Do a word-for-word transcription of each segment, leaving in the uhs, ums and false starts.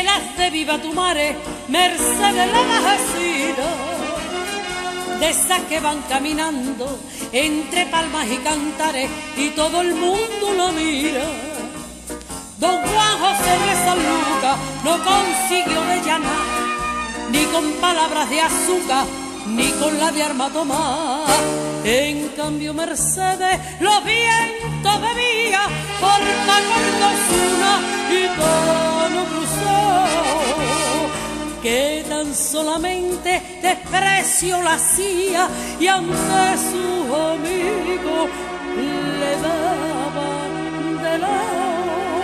las de Viva tu Mare, Mercedes la Bajasira, de esas que van caminando entre palmas y cantares y todo el mundo lo mira. Don Juan José de San Lucas no consiguió de llanar, ni con palabras de azúcar, ni con la de arma tomar. En cambio Mercedes los vientos bebía por Macordosuna y Tono Cruzado, que tan solamente desprecio la hacía y ante sus amigos le daba de lado.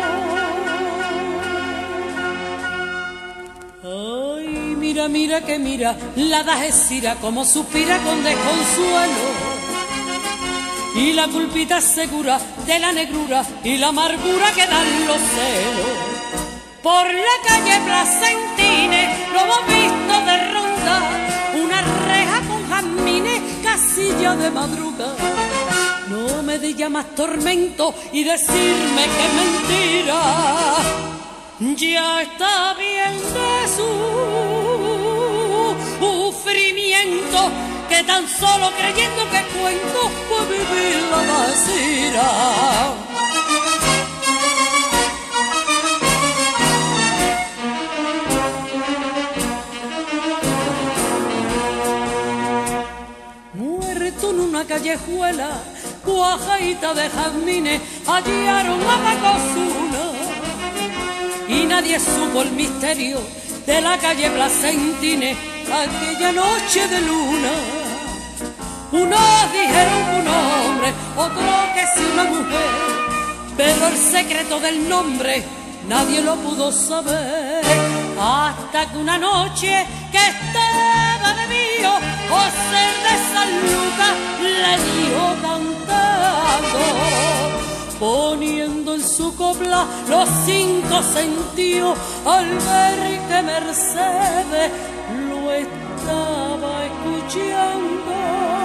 Ay, mira, mira que mira, la Dajecira como suspira con desconsuelo, y la culpita segura de la negrura y la amargura que dan los celos. Por la calle Placentines lo hemos visto de ronda, una reja con jazmines, casilla de madrugada. No me diga más tormento y decirme que es mentira. Ya está bien de su sufrimiento, que tan solo creyendo que cuento puede vivir la Dajecira. Muerto en una callejuela, cuajaita de jazmines, hallaron a Macosuna, y nadie supo el misterio de la calle Placentines aquella noche de luna. Unos dijeron un hombre, otros que sí una mujer, pero el secreto del nombre nadie lo pudo saber, hasta que una noche que estaba bebido, José de San Lucas le dijo cantando, poniendo en su copla los cinco sentidos, al ver que Mercedes lo estaba escuchando.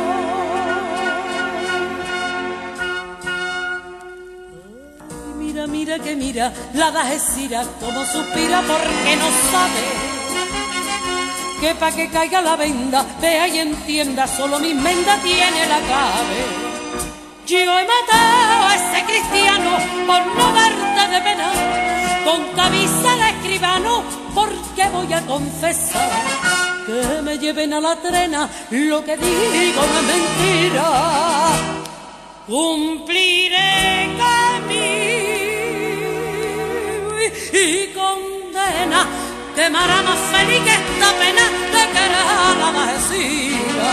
Ay, mira, mira que mira, la Dajecira como suspira porque no sabe que pa' que caiga la venda, vea y entienda, solo mi menda tiene la clave. Yo he matado a ese cristiano por no darte de pena, con camisa de escribano, porque voy a confesar que me lleven a la trena, lo que digo no es mentira. Cumpliré camino y condena, quemará más feliz que esta pena de querer a la Dajecira.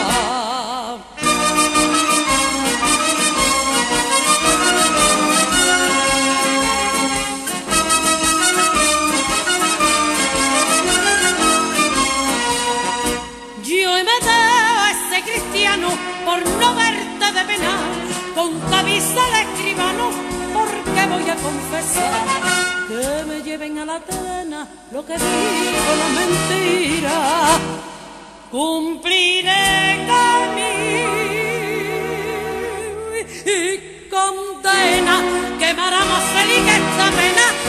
Por no verte de pena, con camisa de escribano, porque voy a confesar que me lleven a la trena, lo que digo no es mentira. Cumpliré camino y condena, quemará más feliz que esta pena